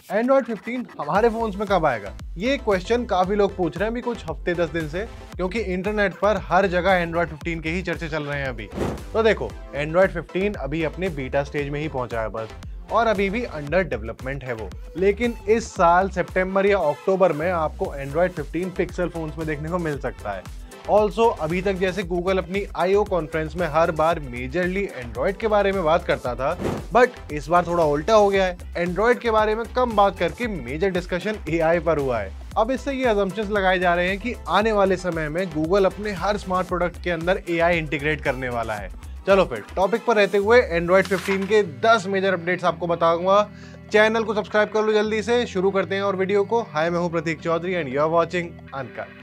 Android 15 हमारे phones में कब आएगा? ये क्वेश्चन काफी लोग पूछ रहे हैं अभी कुछ हफ्ते 10 दिन से, क्योंकि इंटरनेट पर हर जगह एंड्रॉयड 15 के ही चर्चे चल रहे हैं अभी। तो देखो, एंड्रॉयड 15 अभी अपने बीटा स्टेज में ही पहुंचा है बस, और अभी भी अंडर डेवलपमेंट है वो। लेकिन इस साल सितंबर या अक्टूबर में आपको एंड्रॉयड 15 पिक्सल फोन्स में देखने को मिल सकता है। ऑल्सो अभी तक जैसे गूगल अपनी I/O कॉन्फ्रेंस में हर बार मेजरली एंड्रॉयड के बारे में बात करता था, बट इस बार थोड़ा उल्टा हो गया है। एंड्रॉयड के बारे में कम बात करके मेजर डिस्कशन AI पर हुआ है। अब इससे ये अजम्पशंस लगाए जा रहे हैं कि आने वाले समय में गूगल अपने हर स्मार्ट प्रोडक्ट के अंदर AI इंटीग्रेट करने वाला है। चलो फिर टॉपिक पर रहते हुए एंड्रॉयड 15 के 10 मेजर अपडेट्स आपको बताऊंगा। चैनल को सब्सक्राइब कर लो जल्दी से। शुरू करते हैं और वीडियो को। हाय, मैं हूं Prateek Chaudhary and you are watching uncut.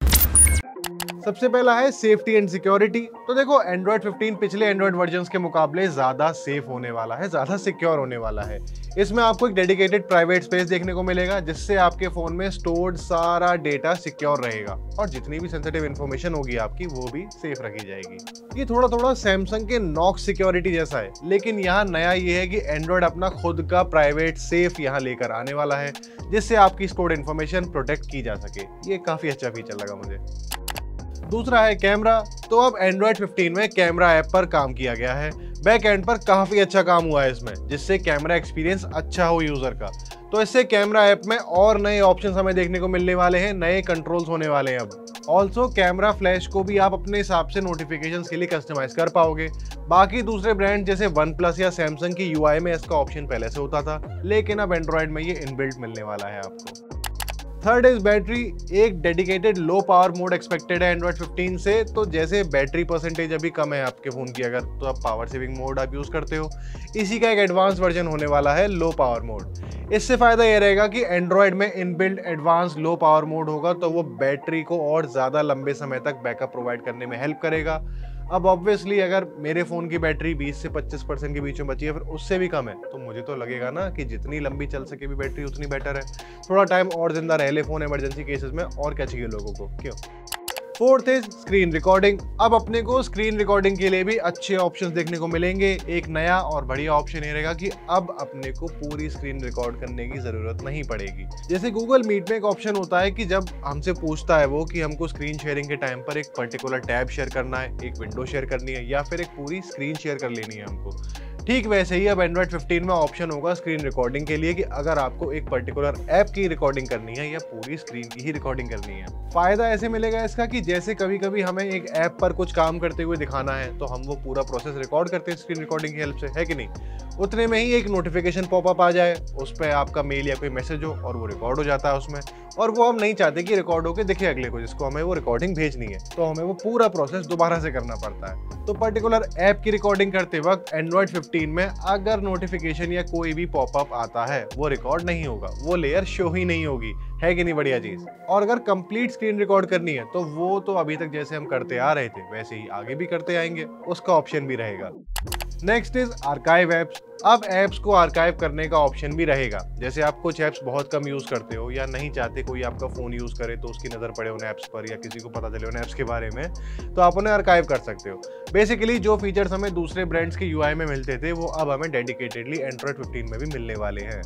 सबसे पहला है सेफ्टी एंड सिक्योरिटी। तो देखो, एंड्रॉयड 15 पिछले एंड्रॉयड वर्जन्स के मुकाबले ज्यादा सेफ होने वाला है, ज्यादा सिक्योर होने वाला है। इसमें आपको एक डेडिकेटेड प्राइवेट स्पेस देखने को मिलेगा, जिससे आपके फोन में स्टोर्ड सारा डेटा सिक्योर रहेगा और जितनी भी सेंसिटिव इंफॉर्मेशन होगी आपकी वो भी सेफ रखी जाएगी। ये थोड़ा सैमसंग के नॉक्स सिक्योरिटी जैसा है, लेकिन यहाँ नया ये है कि एंड्रॉयड अपना खुद का प्राइवेट सेफ यहाँ लेकर आने वाला है, जिससे आपकी स्टोर्ड इंफॉर्मेशन प्रोटेक्ट की जा सके। ये काफी अच्छा फीचर लगा मुझे। दूसरा है कैमरा। तो अब एंड्रॉयड 15 में कैमरा ऐप पर काम किया गया है। बैक एंड पर काफी अच्छा काम हुआ है इसमें, जिससे कैमरा एक्सपीरियंस अच्छा हो यूजर का। तो इससे कैमरा ऐप में और नए ऑप्शंस हमें देखने को मिलने वाले हैं, नए कंट्रोल्स होने वाले हैं अब। ऑल्सो कैमरा फ्लैश को भी आप अपने हिसाब से नोटिफिकेशंस के लिए कस्टमाइज कर पाओगे। बाकी दूसरे ब्रांड जैसे OnePlus या सैमसंग की UI में इसका ऑप्शन पहले से होता था, लेकिन अब एंड्रॉयड में ये इनबिल्ट मिलने वाला है आपको। Third is battery. एक dedicated low power mode expected है एंड्रॉयड 15 से। तो जैसे बैटरी परसेंटेज अभी कम है आपके फोन की, अगर तो आप पावर सेविंग मोड आप यूज करते हो, इसी का एक एडवांस वर्जन होने वाला है लो पावर मोड। इससे फायदा ये रहेगा कि एंड्रॉयड में inbuilt advance low power mode होगा, तो वो बैटरी को और ज्यादा लंबे समय तक बैकअप प्रोवाइड करने में हेल्प करेगा। अब ऑब्वियसली अगर मेरे फोन की बैटरी 20 से 25% के बीच में बची है, फिर उससे भी कम है, तो मुझे तो लगेगा ना कि जितनी लंबी चल सके भी बैटरी उतनी बेटर है। थोड़ा टाइम और जिंदा रह ले फोन इमरजेंसी केसेस में, और क्या चाहिए लोगों को, क्यों। Fourth is screen recording. अब अपने को स्क्रीन रिकॉर्डिंग के लिए भी अच्छे ऑप्शंस देखने को मिलेंगे। एक नया और बढ़िया ऑप्शन ये रहेगा कि अब अपने को पूरी स्क्रीन रिकॉर्ड करने की जरूरत नहीं पड़ेगी। जैसे गूगल मीट में एक ऑप्शन होता है कि जब हमसे पूछता है वो कि हमको स्क्रीन शेयरिंग के टाइम पर एक पर्टिकुलर टैब शेयर करना है, एक विंडो शेयर करनी है, या फिर एक पूरी स्क्रीन शेयर कर लेनी है हमको, ठीक वैसे ही अब एंड्रॉयड 15 में ऑप्शन होगा स्क्रीन रिकॉर्डिंग के लिए कि अगर आपको एक पर्टिकुलर ऐप की रिकॉर्डिंग करनी है या पूरी स्क्रीन की ही रिकॉर्डिंग करनी है। फायदा ऐसे मिलेगा इसका कि जैसे कभी कभी हमें एक ऐप पर कुछ काम करते हुए दिखाना है, तो हम वो पूरा प्रोसेस रिकॉर्ड करते हैं स्क्रीन रिकॉर्डिंग की हेल्प से, है कि नहीं। उतने में ही एक नोटिफिकेशन पॉपअप आ जाए, उस पर आपका मेल या कोई मैसेज हो और वो रिकॉर्ड हो जाता है उसमें, और वो हम नहीं चाहते कि रिकॉर्ड होकर दिखे अगले को जिसको हमें वो रिकॉर्डिंग भेजनी है, तो हमें वो पूरा प्रोसेस दोबारा से करना पड़ता है। तो पर्टिकुलर ऐप की रिकॉर्डिंग करते वक्त एंड्रॉयड 15 में अगर नोटिफिकेशन या कोई भी पॉपअप आता है, वो रिकॉर्ड नहीं होगा, वो लेयर शो ही नहीं होगी, है कि नहीं बढ़िया चीज। और अगर कंप्लीट स्क्रीन रिकॉर्ड करनी है, तो वो तो अभी तक जैसे हम करते आ रहे थे वैसे ही आगे भी करते आएंगे, उसका ऑप्शन भी रहेगा। Next is archive apps. अब एप्स को आर्काइव करने का ऑप्शन भी रहेगा। जैसे आप कुछ एप्स बहुत कम यूज करते हो या नहीं चाहते कोई आपका फोन यूज करे तो उसकी नजर पड़े उन एप्स पर, या किसी को पता चले उन एप्स के बारे में, तो आप उन्हें आर्काइव कर सकते हो। बेसिकली जो फीचर्स हमें दूसरे ब्रांड्स के UI में मिलते थे, वो अब हमें डेडिकेटेडली एंड्रॉयड 15 में भी मिलने वाले हैं।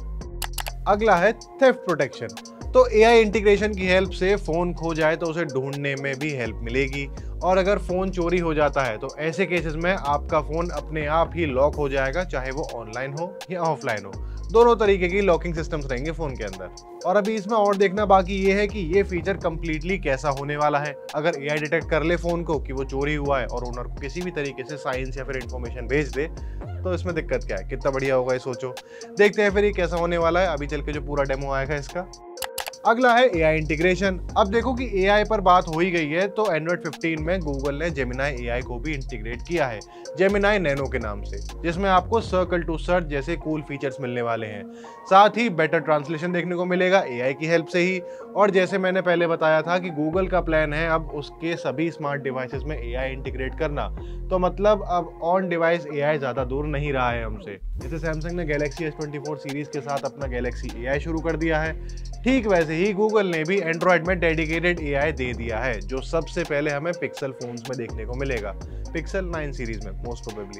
अगला है थेफ्ट प्रोटेक्शन। तो AI इंटीग्रेशन की हेल्प से फोन खो जाए तो उसे ढूंढने में भी हेल्प मिलेगी, और अगर फोन चोरी हो जाता है तो ऐसे केसेस में आपका फोन अपने आप ही लॉक हो जाएगा, चाहे वो ऑनलाइन हो या ऑफलाइन हो। दोनों तरीके की लॉकिंग सिस्टम्स रहेंगे फोन के अंदर। और अभी इसमें और देखना बाकी ये है कि ये फीचर कंप्लीटली कैसा होने वाला है। अगर AI डिटेक्ट कर ले फोन को कि वो चोरी हुआ है और ओनर को किसी भी तरीके से साइंस या फिर इंफॉर्मेशन भेज दे, तो इसमें दिक्कत क्या है, कितना बढ़िया होगा ये सोचो। देखते हैं फिर ये कैसा होने वाला है, अभी चल के जो पूरा डेमो आएगा इसका। अगला है AI इंटीग्रेशन। अब देखो कि AI पर बात हो ही गई है, तो एंड्रॉयड 15 में गूगल ने Gemini AI को भी इंटीग्रेट किया है, Gemini Nano के नाम से, जिसमें आपको सर्कल टू सर्च जैसे कूल फीचर्स मिलने वाले हैं। साथ ही बेटर ट्रांसलेशन देखने को मिलेगा AI की हेल्प से ही। और जैसे मैंने पहले बताया था कि गूगल का प्लान है अब उसके सभी स्मार्ट डिवाइसेस में AI इंटीग्रेट करना, तो मतलब अब ऑन डिवाइस AI ज्यादा दूर नहीं रहा है हमसे। जैसे सैमसंग ने गैलेक्सी S24 सीरीज के साथ अपना गैलेक्सी AI शुरू कर दिया है, ठीक वैसे ही गूगल ने भी एंड्रॉयड में डेडिकेटेड AI दे दिया है, जो सबसे पहले हमें पिक्सल फोन्स में देखने को मिलेगा, पिक्सल 9 सीरीज में मोस्ट प्रोबेबली।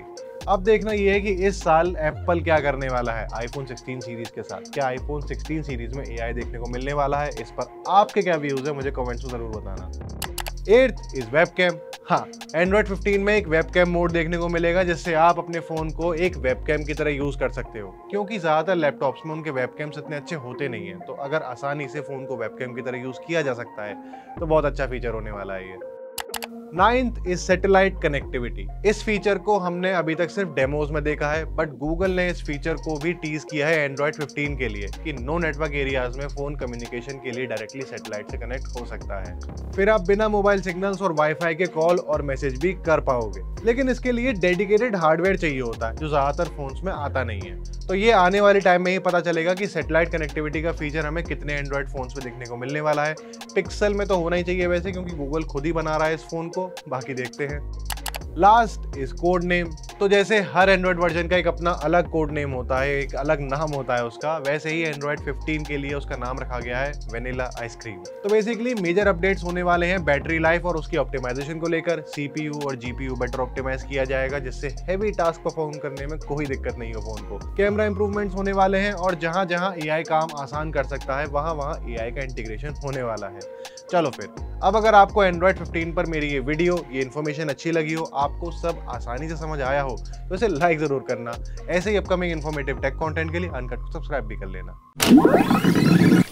अब देखना ये है कि इस साल एप्पल क्या करने वाला है आईफोन 16 सीरीज के साथ। क्या आईफोन 16 सीरीज में AI देखने को मिलने वाला है? इस पर आपके क्या व्यूज है मुझे कमेंट्स में जरूर बताना। 8th is webcam. हाँ, एंड्रॉइड 15 में एक वेबकैम मोड देखने को मिलेगा जिससे आप अपने फोन को एक वेबकैम की तरह यूज कर सकते हो, क्योंकि ज्यादातर लैपटॉप्स में उनके वेबकैम्स इतने अच्छे होते नहीं हैं। तो अगर आसानी से फोन को वेबकैम की तरह यूज किया जा सकता है तो बहुत अच्छा फीचर होने वाला है ये। 9th is satellite connectivity. इस फीचर को हमने अभी तक सिर्फ डेमोज में देखा है, बट गूगल ने इस फीचर को भी टीज किया है एंड्रॉइड 15 के लिए कि नो नेटवर्क एरियाज में फोन कम्युनिकेशन के लिए डायरेक्टली सैटेलाइट से कनेक्ट हो सकता है। फिर आप बिना मोबाइल सिग्नल्स और वाईफाई के कॉल और मैसेज भी कर पाओगे, लेकिन इसके लिए डेडिकेटेड हार्डवेयर चाहिए होता है जो ज्यादातर फोन्स में आता नहीं है। तो ये आने वाले टाइम में ही पता चलेगा कि सैटेलाइट कनेक्टिविटी का फीचर हमें कितने एंड्रॉइड फोन्स में देखने को मिलने वाला है। पिक्सल में तो होना ही चाहिए वैसे, क्योंकि गूगल खुद ही बना रहा है इस फोन को। बाकी देखते हैं। Last is code name. तो जैसे हर एंड्रॉइड वर्जन का एक अपना अलग कोड नेम होता है, एक अलग नाम होता है उसका, वैसे ही एंड्रॉइड 15 के लिए उसका नाम रखा गया है वेनिला आइसक्रीम। तो बेसिकली मेजर अपडेट्स होने वाले हैं बैटरी लाइफ और उसकी ऑप्टिमाइजेशन को लेकर। CPU और GPU बेटर ऑप्टिमाइज किया जाएगा जिससे हैवी टास्क परफॉर्म करने में कोई दिक्कत नहीं हो फोन को। कैमरा इंप्रूवमेंट्स होने वाले हैं और जहां जहां AI काम आसान कर सकता है वहां वहां AI का इंटीग्रेशन होने वाला है। चलो फिर, अब अगर आपको एंड्रॉइड 15 पर मेरी ये वीडियो, ये इन्फॉर्मेशन अच्छी लगी हो, आपको सब आसानी से समझ आया हो, तो इसे लाइक जरूर करना। ऐसे ही अपकमिंग इन्फॉर्मेटिव टेक कंटेंट के लिए अनकट को सब्सक्राइब भी कर लेना।